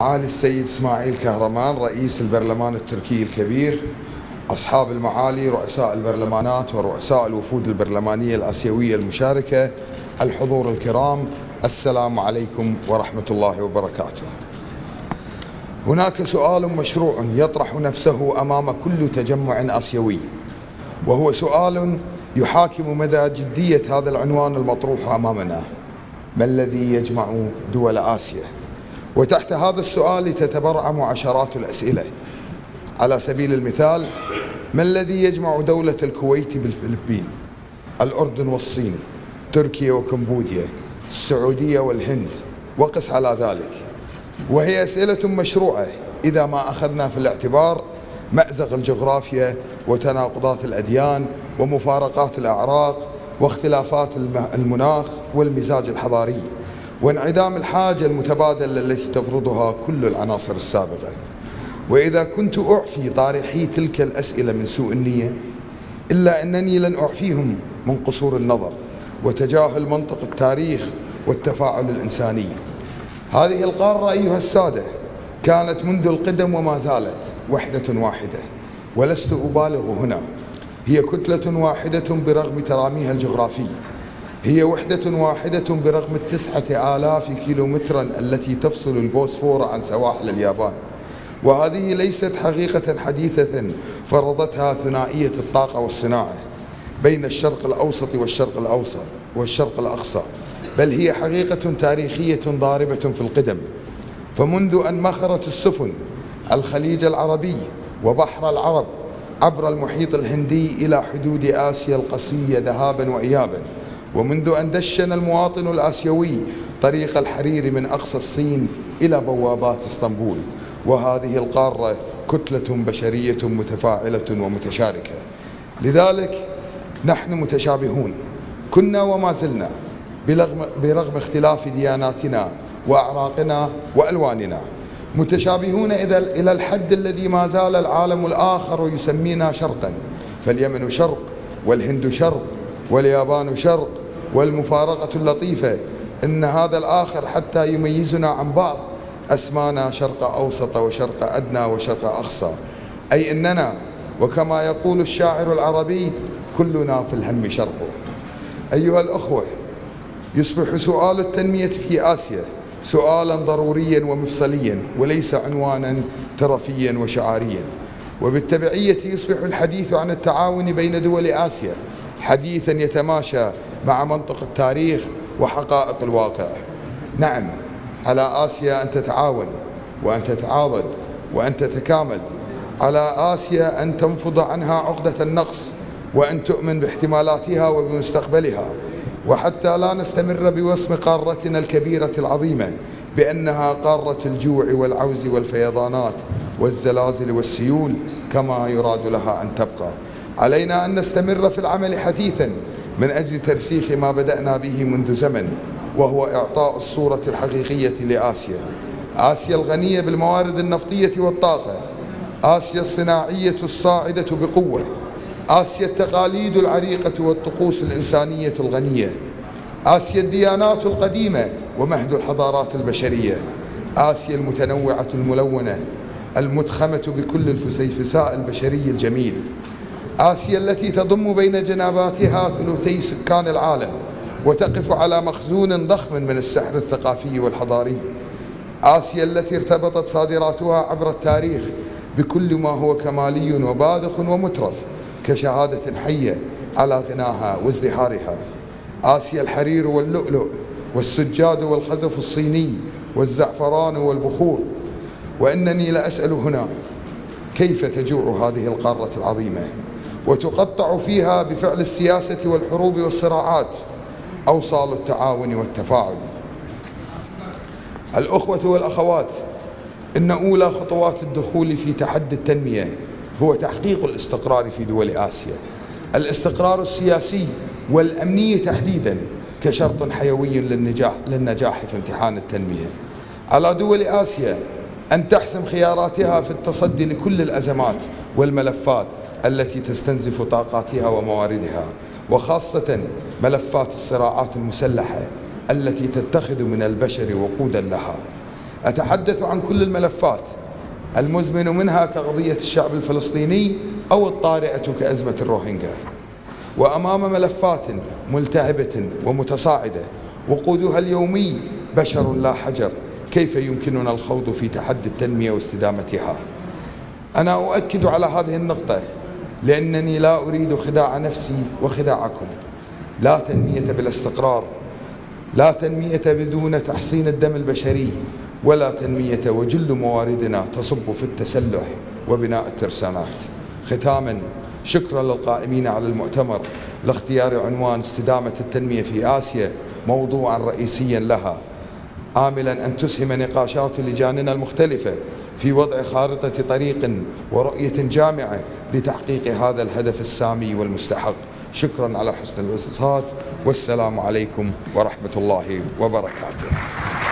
معالي السيد إسماعيل كهرمان رئيس البرلمان التركي الكبير، أصحاب المعالي رؤساء البرلمانات ورؤساء الوفود البرلمانية الآسيوية المشاركة، الحضور الكرام، السلام عليكم ورحمة الله وبركاته. هناك سؤال مشروع يطرح نفسه أمام كل تجمع آسيوي، وهو سؤال يحاكم مدى جدية هذا العنوان المطروح أمامنا: ما الذي يجمع دول آسيا؟ وتحت هذا السؤال تتبرعم عشرات الأسئلة. على سبيل المثال: ما الذي يجمع دولة الكويت بالفلبين، الأردن والصين، تركيا وكمبوديا، السعودية والهند، وقس على ذلك. وهي أسئلة مشروعة إذا ما أخذنا في الاعتبار مأزق الجغرافيا وتناقضات الأديان ومفارقات الأعراق واختلافات المناخ والمزاج الحضاري وانعدام الحاجة المتبادلة التي تفرضها كل العناصر السابقة. وإذا كنت أعفي طارحي تلك الأسئلة من سوء النية، إلا أنني لن أعفيهم من قصور النظر وتجاهل منطق التاريخ والتفاعل الإنساني. هذه القارة أيها السادة كانت منذ القدم وما زالت وحدة واحدة، ولست أبالغ هنا. هي كتلة واحدة برغم تراميها الجغرافي، هي وحدة واحدة برغم 9000 كيلومترا التي تفصل البوسفور عن سواحل اليابان. وهذه ليست حقيقة حديثة فرضتها ثنائية الطاقة والصناعة بين الشرق الأوسط والشرق الأقصى، بل هي حقيقة تاريخية ضاربة في القدم. فمنذ أن مخرت السفن الخليج العربي وبحر العرب عبر المحيط الهندي إلى حدود آسيا القصية ذهابا وإيابا، ومنذ أن دشن المواطن الآسيوي طريق الحرير من أقصى الصين إلى بوابات اسطنبول، وهذه القارة كتلة بشرية متفاعلة ومتشاركة. لذلك نحن متشابهون، كنا وما زلنا، برغم اختلاف دياناتنا وأعراقنا وألواننا. متشابهون إلى الحد الذي ما زال العالم الآخر يسمينا شرقا، فاليمن شرق والهند شرق واليابان شرق. والمفارقة اللطيفة إن هذا الآخر حتى يميزنا عن بعض أسمانا شرق أوسط وشرق أدنى وشرق أقصى، أي إننا وكما يقول الشاعر العربي: كلنا في الهم شرق. أيها الأخوة، يصبح سؤال التنمية في آسيا سؤالا ضروريا ومفصليا وليس عنوانا ترفيا وشعاريا، وبالتبعية يصبح الحديث عن التعاون بين دول آسيا حديثا يتماشى مع منطق التاريخ وحقائق الواقع. نعم، على آسيا أن تتعاون وأن تتعاضد وأن تتكامل، على آسيا أن تنفض عنها عقدة النقص وأن تؤمن باحتمالاتها وبمستقبلها، وحتى لا نستمر بوصم قارتنا الكبيرة العظيمة بأنها قارة الجوع والعوز والفيضانات والزلازل والسيول كما يراد لها أن تبقى. علينا أن نستمر في العمل حثيثا من أجل ترسيخ ما بدأنا به منذ زمن، وهو إعطاء الصورة الحقيقية لآسيا. آسيا الغنية بالموارد النفطية والطاقة، آسيا الصناعية الصاعدة بقوة، آسيا التقاليد العريقة والطقوس الإنسانية الغنية، آسيا الديانات القديمة ومهد الحضارات البشرية، آسيا المتنوعة الملونة المتخمة بكل الفسيفساء البشري الجميل، آسيا التي تضم بين جنباتها ثلثي سكان العالم وتقف على مخزون ضخم من السحر الثقافي والحضاري، آسيا التي ارتبطت صادراتها عبر التاريخ بكل ما هو كمالي وباذخ ومترف كشهادة حية على غناها وازدهارها، آسيا الحرير واللؤلؤ والسجاد والخزف الصيني والزعفران والبخور. وإنني لأسأل هنا: كيف تجوع هذه القارة العظيمة وتقطع فيها بفعل السياسة والحروب والصراعات أوصال التعاون والتفاعل؟ الأخوة والأخوات، إن أولى خطوات الدخول في تحدي التنمية هو تحقيق الاستقرار في دول آسيا، الاستقرار السياسي والأمني تحديدا كشرط حيوي للنجاح في امتحان التنمية. على دول آسيا أن تحسم خياراتها في التصدي لكل الأزمات والملفات التي تستنزف طاقاتها ومواردها، وخاصة ملفات الصراعات المسلحة التي تتخذ من البشر وقودا لها. أتحدث عن كل الملفات المزمن منها كقضية الشعب الفلسطيني أو الطارئة كأزمة الروهينجا، وأمام ملفات ملتهبة ومتصاعدة وقودها اليومي بشر لا حجر، كيف يمكننا الخوض في تحدي التنمية واستدامتها؟ أنا أؤكد على هذه النقطة لأنني لا أريد خداع نفسي وخداعكم. لا تنمية بلا استقرار، لا تنمية بدون تحصين الدم البشري، ولا تنمية وجل مواردنا تصب في التسلح وبناء الترسانات. ختاما، شكرا للقائمين على المؤتمر لاختيار عنوان استدامة التنمية في آسيا موضوعا رئيسيا لها، آملا أن تسهم نقاشات لجاننا المختلفة في وضع خارطة طريق ورؤية جامعة لتحقيق هذا الهدف السامي والمستحق. شكرا على حسن الإنصات، والسلام عليكم ورحمة الله وبركاته.